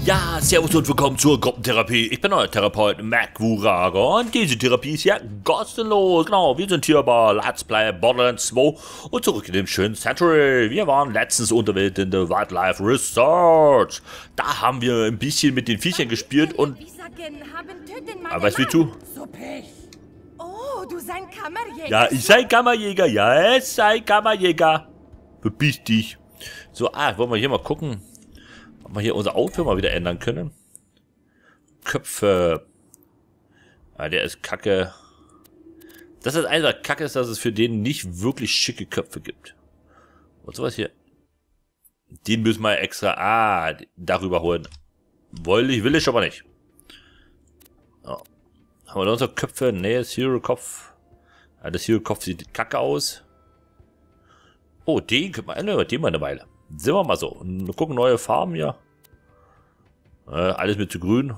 Ja, servus und willkommen zur Gruppentherapie. Ich bin euer Therapeut Mac Wurager und diese Therapie ist ja kostenlos. Genau, wir sind hier bei Let's Play Borderlands 2 und zurück in dem schönen Sanctuary. Wir waren letztens unterwegs in der Wildlife Research. Da haben wir ein bisschen mit den Viechern gespielt und... Aber weißt du wie du? Oh, du sein Kammerjäger. Ja, ich sei Kammerjäger. Ja, ich sei Kammerjäger. Verpiss dich. So, wollen wir hier mal gucken, ob wir hier unser Outfit mal wieder ändern können. Köpfe. Der ist kacke. Das ist einfach kacke, ist, dass es für den nicht wirklich schicke Köpfe gibt. Und sowas hier. Den müssen wir extra, darüber holen. Will ich aber nicht. Ja. Haben wir da unsere Köpfe? Nee, das Hero-Kopf. Ja, das Hero-Kopf sieht kacke aus. Oh, den können wir ändern, den mal eine Weile. Sind wir mal so. Und gucken, neue Farben hier. Alles mit zu grün.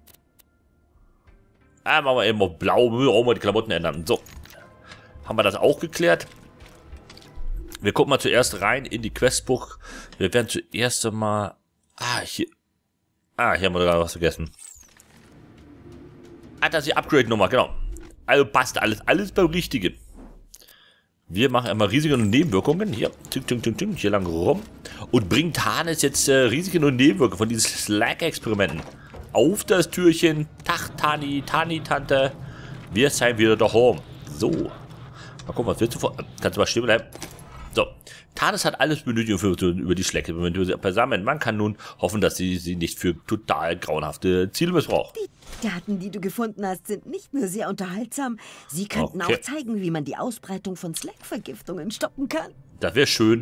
Machen wir eben auf blau. Müssen wir auch mal die Klamotten ändern. So. Haben wir das auch geklärt. Wir gucken mal zuerst rein in die Questbuch. Wir werden zuerst einmal... hier haben wir gerade was vergessen. Das ist die Upgrade-Nummer, genau. Also passt alles beim Richtigen. Wir machen einmal Risiken und Nebenwirkungen. Hier, hier lang rum. Und bringt Hannes jetzt Risiken und Nebenwirkungen von diesen Slack-Experimenten auf das Türchen. Tag, Tani, Tante. Wir sind wieder daheim. So. Mal gucken, was willst du vor... Kannst du mal stehen bleiben? So. Hannes hat alles benötigt über die Schlecke beisammen. Man kann nun hoffen, dass sie nicht für total grauenhafte Ziele missbraucht. Die Daten, die du gefunden hast, sind nicht nur sehr unterhaltsam. Sie könnten auch zeigen, wie man die Ausbreitung von Slack-Vergiftungen stoppen kann. Das wäre schön.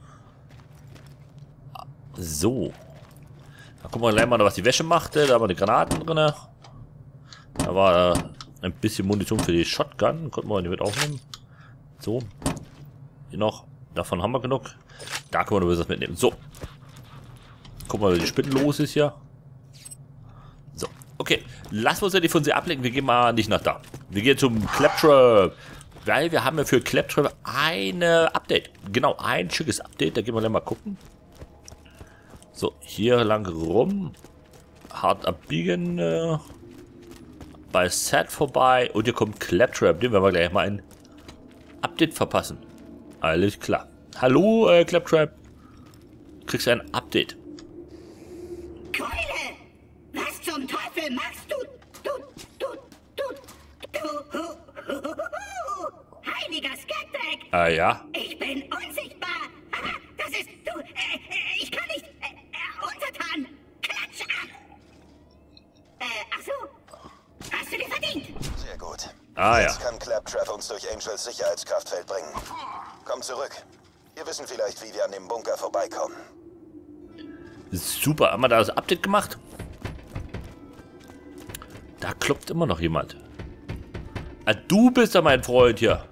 So. Dann gucken wir gleich mal, was die Wäsche machte. Da haben wir die Granaten drin. Da war ein bisschen Munition für die Shotgun. Konnten wir die mit aufnehmen. So. Hier noch. Davon haben wir genug. Da können wir nur was mitnehmen. So. Gucken wir mal, wie die Spinnen los ist hier. So. Okay. Lassen wir uns ja nicht von sie ablenken. Wir gehen mal nicht nach da. Wir gehen zum Claptrap. Weil wir haben ja für Claptrap eine Update. Genau, ein schickes Update. Da gehen wir gleich mal gucken. So, hier lang rum. Hart abbiegen. Bei Set vorbei. Und hier kommt Claptrap. Den werden wir gleich mal ein Update verpassen. Alles klar. Hallo, Claptrap. Kriegst du ein Update. Keule! Was zum Teufel machst du? Heiliger Skagdreck! Ja. Ich bin unsichtbar! Aha, das ist du! Ich kann nicht! Untertan! Klatsch an! Ach so! Hast du dir verdient? Sehr gut. Ja. Jetzt kann Claptrap uns durch Angels Sicherheitskraftfeld bringen. Komm zurück. Wir wissen vielleicht, wie wir an dem Bunker vorbeikommen. Super, haben wir da das Update gemacht? Da klopft immer noch jemand. Du bist ja mein Freund hier.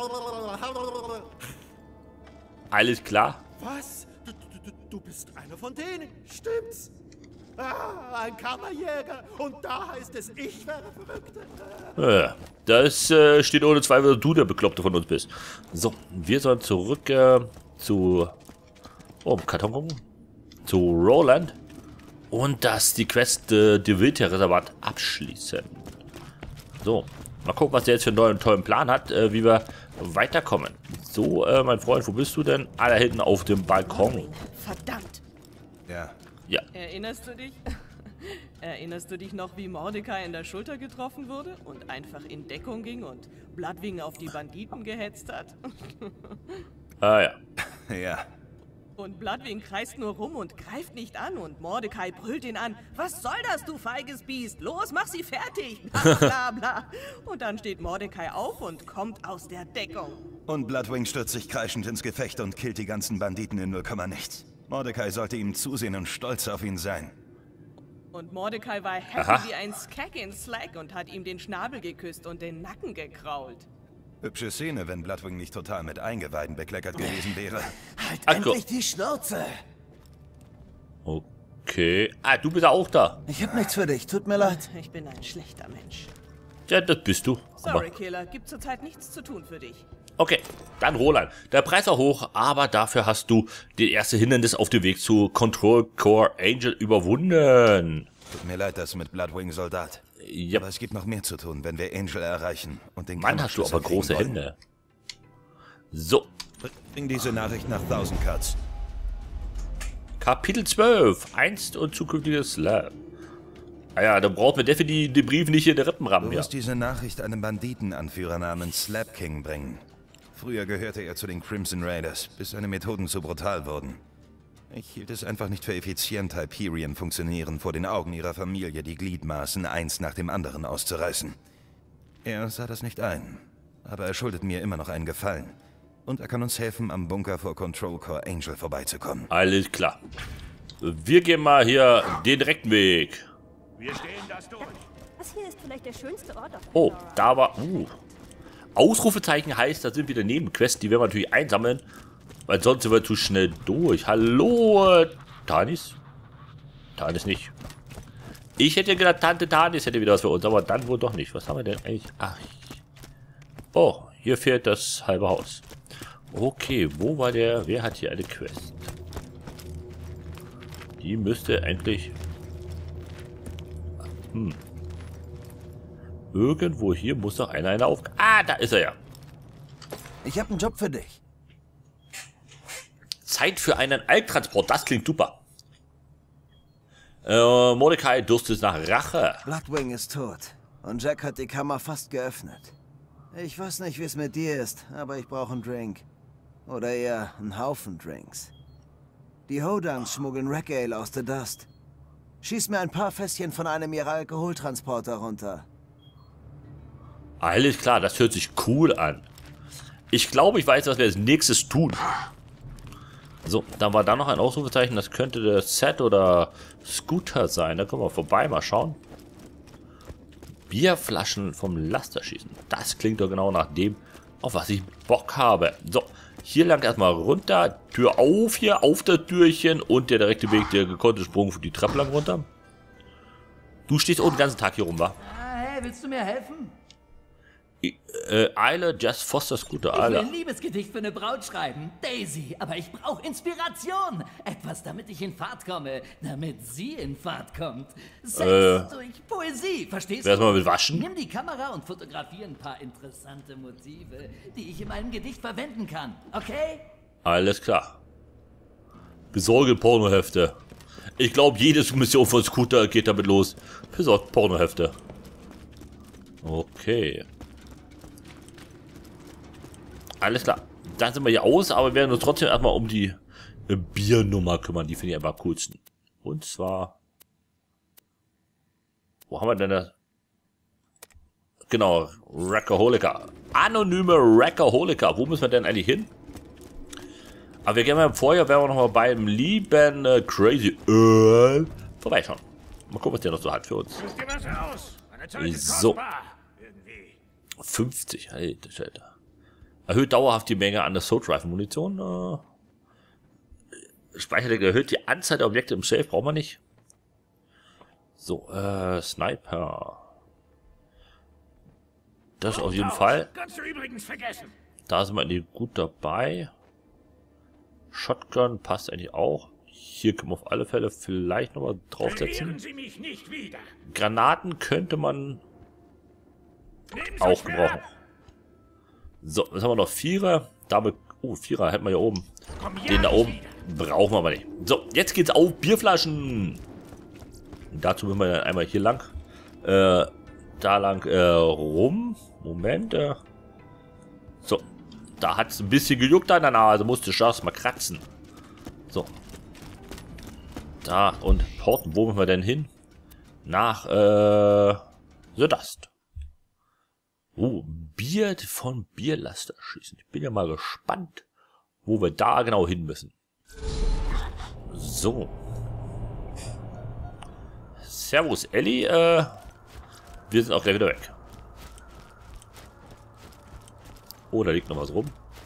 Alles klar? Was? Du bist einer von denen, stimmt's? Ein Kammerjäger. Und da heißt es, ich wäre Verrückter. Das steht ohne Zweifel, dass du der Bekloppte von uns bist. So, wir sollen zurück zu... Karton gucken. Zu Roland. Und die Quest die Wildtierreservat abschließen. So, mal gucken, was der jetzt für einen neuen tollen Plan hat, wie wir weiterkommen. So, mein Freund, wo bist du denn? Da hinten auf dem Balkon. Verdammt. Ja. Erinnerst du dich? Erinnerst du dich noch, wie Mordecai in der Schulter getroffen wurde und einfach in Deckung ging und Bloodwing auf die Banditen gehetzt hat? Ja. Ja. Und Bloodwing kreist nur rum und greift nicht an und Mordecai brüllt ihn an. Was soll das, du feiges Biest? Los, mach sie fertig! Bla bla bla. Und dann steht Mordecai auf und kommt aus der Deckung. Und Bloodwing stürzt sich kreischend ins Gefecht und killt die ganzen Banditen in 0, nichts. Mordecai sollte ihm zusehen und stolz auf ihn sein. Und Mordecai war happy wie ein Skag in Slack und hat ihm den Schnabel geküsst und den Nacken gekrault. Hübsche Szene, wenn Bloodwing nicht total mit Eingeweiden bekleckert gewesen wäre. Halt endlich die Schnauze! Okay. Du bist auch da. Ich hab nichts für dich, tut mir leid. Ich bin ein schlechter Mensch. Ja, das bist du. Sorry, Killer, gibt zurzeit nichts zu tun für dich. Okay, dann Roland. Der Preis war hoch, aber dafür hast du das erste Hindernis auf dem Weg zu Control Core Angel überwunden. Tut mir leid, das mit Bloodwing Soldat. Ja. Aber es gibt noch mehr zu tun, wenn wir Angel erreichen und den Mann, hast du aber große Hände. So. Bring diese Nachricht nach 1000 Cuts. Kapitel 12. Einst und zukünftiges Slab. Ah ja, dann braucht man definitiv den Brief nicht in den Rippen rammen. Du musst diese Nachricht einem Banditenanführer namens Slab King bringen. Früher gehörte er zu den Crimson Raiders, bis seine Methoden zu brutal wurden. Ich hielt es einfach nicht für effizient, Hyperion funktionieren vor den Augen ihrer Familie die Gliedmaßen eins nach dem anderen auszureißen. Er sah das nicht ein, aber er schuldet mir immer noch einen Gefallen. Und er kann uns helfen, am Bunker vor Control Core Angel vorbeizukommen. Alles klar. Wir gehen mal hier den direkten Weg. Wir stehen das durch. Das hier ist vielleicht der schönste Ort auf Oh, Pandora. da war... Ausrufezeichen heißt, da sind wieder Nebenquests, die werden wir natürlich einsammeln. Weil sonst sind wir zu schnell durch. Hallo, Tanis? Tanis nicht. Ich hätte gedacht, Tante Tanis hätte wieder was für uns, aber dann wohl doch nicht. Was haben wir denn eigentlich? Ach. Oh, hier fehlt das halbe Haus. Okay, wo war der? Wer hat hier eine Quest? Die müsste eigentlich... Irgendwo hier muss noch einer auf... Ah, da ist er ja. Ich habe einen Job für dich. Zeit für einen Alktransport, das klingt super. Mordecai durstet nach Rache. Bloodwing ist tot und Jack hat die Kammer fast geöffnet. Ich weiß nicht, wie es mit dir ist, aber ich brauche einen Drink. Oder eher einen Haufen Drinks. Die Hodans schmuggeln Wreck Ale aus The Dust. Schieß mir ein paar Fässchen von einem ihrer Alkoholtransporter runter. Alles klar, das hört sich cool an. Ich glaube, ich weiß, was wir als nächstes tun. So, dann war da noch ein Ausrufezeichen. Das könnte der Set oder Scooter sein. Da können wir vorbei, mal schauen. Bierflaschen vom Laster schießen. Das klingt doch genau nach dem, auf was ich Bock habe. So, hier lang erstmal runter. Tür auf hier, auf das Türchen. Und der direkte Weg, der gekonnte Sprung für die Treppe lang runter. Du stehst auch den ganzen Tag hier rum, wa? Hey, willst du mir helfen? Eile, Just Foster Scooter, Ich will Eile. ein Liebesgedicht für eine Braut schreiben, Daisy, aber ich brauche Inspiration. Etwas, damit ich in Fahrt komme, damit sie in Fahrt kommt. Sex durch Poesie, verstehst Wer du? mal mit waschen? Nimm die Kamera und fotografiere ein paar interessante Motive, die ich in meinem Gedicht verwenden kann, okay? Alles klar. Besorge Pornohefte. Ich glaube, jede Mission von Scooter geht damit los. Besorgt Pornohefte. Okay. Alles klar. Dann sind wir hier aus, aber wir werden uns trotzdem erstmal um die Biernummer kümmern. Die finde ich einfach am coolsten. Und zwar... Wo haben wir denn das? Genau, Rackaholica. Anonyme Rackaholica. Wo müssen wir denn eigentlich hin? Aber wir gehen mal vorher, werden wir noch mal beim lieben Crazy Earl vorbeischauen. Mal gucken, was der noch so hat für uns. So. 50, alter Schälte. Erhöht dauerhaft die Menge an der Assault Rifle Munition. Speicherdeck erhöht die Anzahl der Objekte im Safe, brauchen wir nicht. So, Sniper. Das auf jeden Fall. Kannst du übrigens vergessen. Da sind wir gut dabei. Shotgun passt eigentlich auch. Hier können wir auf alle Fälle vielleicht nochmal draufsetzen. Sie mich nicht wieder. Granaten könnte man auch gebrauchen. So, jetzt haben wir noch Vierer. Damit, oh, Vierer hätten wir hier oben. Den da oben brauchen wir aber nicht. So, jetzt geht's auf Bierflaschen. Und dazu müssen wir dann einmal hier lang. Da lang rum. Moment. So, da hat es ein bisschen gejuckt an der Nase. Musste ich erst mal kratzen. So. Da und Porten. Wo müssen wir denn hin? Nach The Dust. Bier von Bierlaster schießen. Ich bin ja mal gespannt, wo wir da genau hin müssen. So. Servus, Ellie. Wir sind auch gleich wieder weg. Oh, da liegt noch was rum.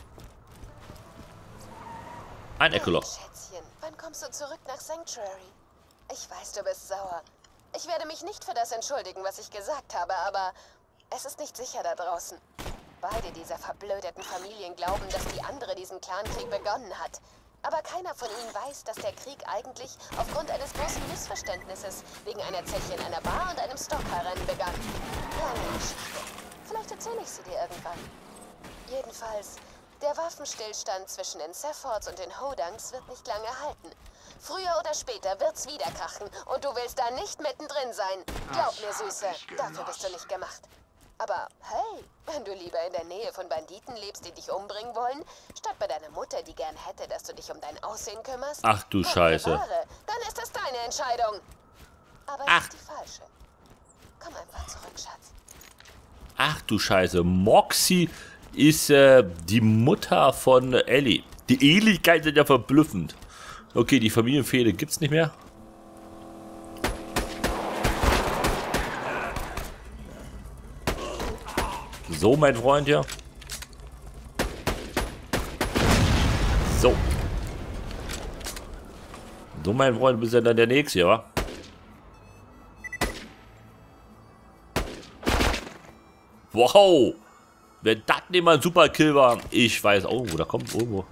Ein Echolog. Schätzchen, wann kommst du zurück nach Sanctuary? Ich weiß, du bist sauer. Ich werde mich nicht für das entschuldigen, was ich gesagt habe, aber es ist nicht sicher da draußen. Beide dieser verblödeten Familien glauben, dass die andere diesen Clankrieg begonnen hat. Aber keiner von ihnen weiß, dass der Krieg eigentlich aufgrund eines großen Missverständnisses wegen einer Zeche in einer Bar und einem Stocker-Rennen begann. Lange Geschichte. Vielleicht erzähle ich sie dir irgendwann. Jedenfalls, der Waffenstillstand zwischen den Sephards und den Hodangs wird nicht lange halten. Früher oder später wird's wieder krachen und du willst da nicht mittendrin sein. Glaub mir, Süße, dafür bist du nicht gemacht. Aber hey, wenn du lieber in der Nähe von Banditen lebst, die dich umbringen wollen, statt bei deiner Mutter, die gern hätte, dass du dich um dein Aussehen kümmerst, ach du Scheiße. Dann ist das deine Entscheidung. Aber es ist die falsche. Komm einfach zurück, Schatz. Ach du Scheiße. Moxie ist die Mutter von Ellie. Die Ähnlichkeiten sind ja verblüffend. Okay, die Familienfehde gibt's nicht mehr. So, mein Freund hier. So. So, mein Freund, bist ja dann der Nächste, ja? Wow. Wenn das nicht mal ein super Kill war. Ich weiß auch, da kommt irgendwo.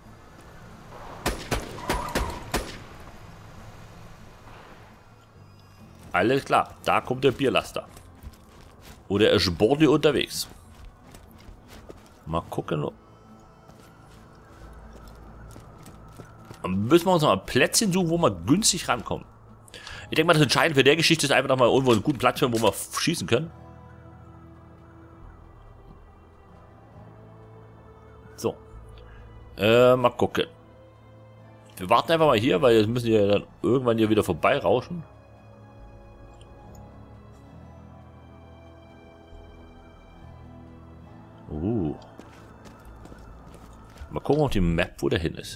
Alles klar, da kommt der Bierlaster. Oder er ist Bordi unterwegs. Mal gucken. Dann müssen wir uns noch ein Plätzchen suchen, wo wir günstig rankommen. Ich denke mal, das Entscheidende für der Geschichte ist einfach noch mal irgendwo einen guten Platz finden, wo wir schießen können. So. Mal gucken. Wir warten einfach mal hier, weil jetzt müssen wir dann irgendwann hier wieder vorbeirauschen. Mal gucken auf die Map, wo der hin ist.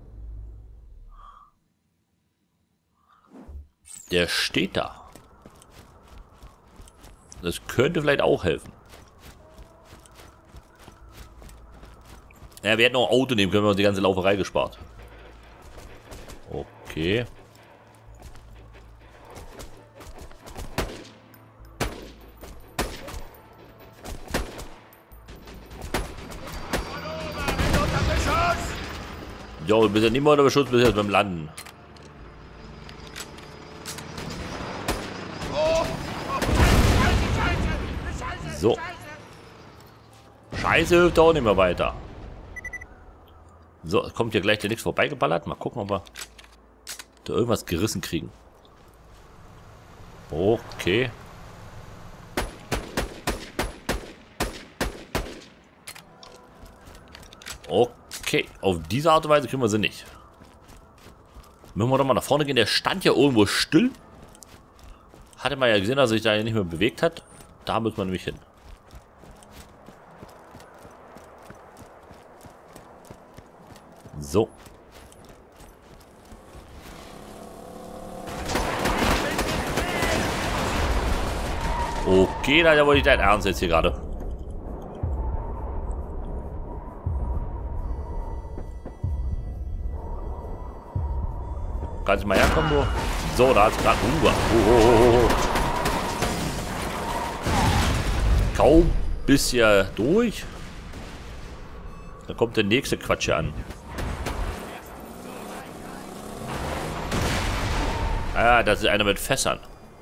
Der steht da. Das könnte vielleicht auch helfen. Ja, wir hätten noch ein Auto nehmen können, wir uns die ganze Lauferei gespart. Okay. Jo, du bist ja nicht mal unter Beschuss, bis jetzt beim Landen. So. Scheiße, hilft auch nicht mehr weiter. So, kommt hier gleich der nichts vorbeigeballert. Mal gucken, ob wir da irgendwas gerissen kriegen. Okay. Okay, auf diese Art und Weise kriegen wir sie nicht. Müssen wir doch mal nach vorne gehen. Der stand ja irgendwo still. Hatte man ja gesehen, dass er sich da nicht mehr bewegt hat. Da müssen wir nämlich hin. So. Okay, da wollte ich dein Ernst jetzt hier gerade. Kannst du mal herkommen, du? So, da hat's gerade kaum bis hier durch. Da kommt der nächste Quatsch hier an. Ah, das ist einer mit Fässern.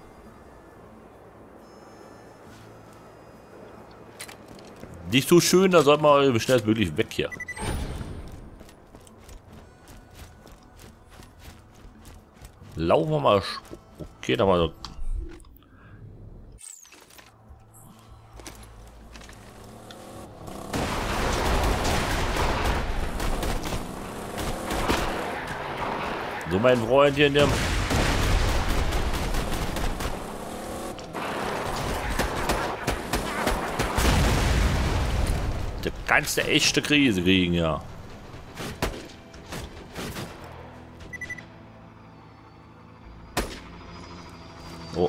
Nicht so schön, da sollte man schnellstmöglich weg hier. Laufen wir mal. Okay, da mal so. So, mein Freund hier in dem. Der kannst du echte Krise kriegen, ja. Oh.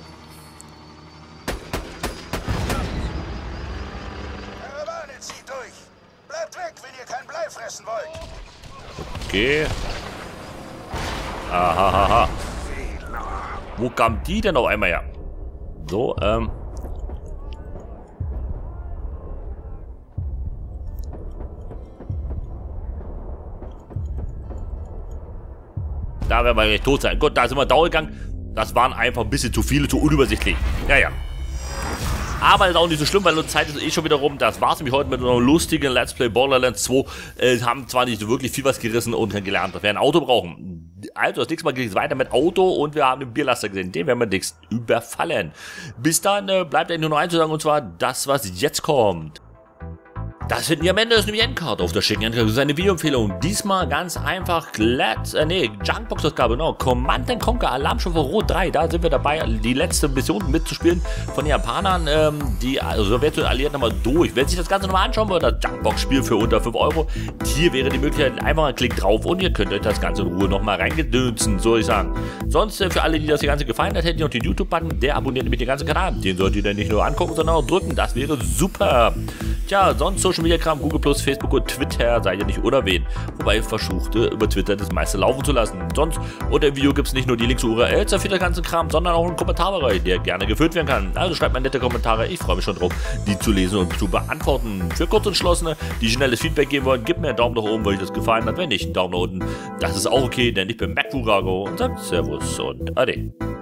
Karawane zieht durch. Bleibt weg, wenn ihr kein Blei fressen wollt. Okay. Ahahaha. Wo kam die denn auf einmal her? So, Da werden wir gleich tot sein. Gut, da sind wir dauergegangen. Das waren einfach ein bisschen zu viele, zu unübersichtlich. Ja, ja. Aber ist auch nicht so schlimm, weil unsere Zeit ist eh schon wieder rum. Das war's nämlich heute mit einer lustigen Let's Play Borderlands 2. Haben zwar nicht so wirklich viel was gerissen und gelernt, dass wir ein Auto brauchen. Also das nächste Mal geht es weiter mit Auto und wir haben den Bierlaster gesehen. Den werden wir demnächst überfallen. Bis dann bleibt eigentlich nur noch eins zu sagen, und zwar das, was jetzt kommt. Das finden wir am Ende, ist nämlich Endcard auf der schicken Endcard. Das ist eine Videoempfehlung. Diesmal ganz einfach Junkbox-Ausgabe, genau. Command & Conquer Alarmstufe Rot 3. Da sind wir dabei, die letzte Mission mitzuspielen von den Japanern. Die sowjetischen Alliierten nochmal durch. Wenn sich das Ganze nochmal anschauen will, das Junkbox-Spiel für unter 5 €. Hier wäre die Möglichkeit, einfach einen Klick drauf und ihr könnt euch das Ganze in Ruhe nochmal reingedönsen, soll ich sagen. Sonst für alle, die das hier Ganze gefallen hat, hätte ich noch den YouTube-Button. Der abonniert nämlich den ganzen Kanal. Den solltet ihr dann nicht nur angucken, sondern auch drücken. Das wäre super. Tja, sonst Social Media Kram, Google+, Facebook und Twitter seid ihr nicht unerwähnt. Wobei ich versuchte, über Twitter das meiste laufen zu lassen. Sonst unter dem Video gibt es nicht nur die Links zu URLs für den ganzen Kram, sondern auch einen Kommentarbereich, der gerne gefüllt werden kann. Also schreibt mal nette Kommentare, ich freue mich schon drauf, die zu lesen und zu beantworten. Für Kurzentschlossene, die schnelles Feedback geben wollen, gebt mir einen Daumen nach oben, weil euch das gefallen hat. Wenn nicht, einen Daumen nach unten. Das ist auch okay, denn ich bin MacFurago und sagt Servus und Ade.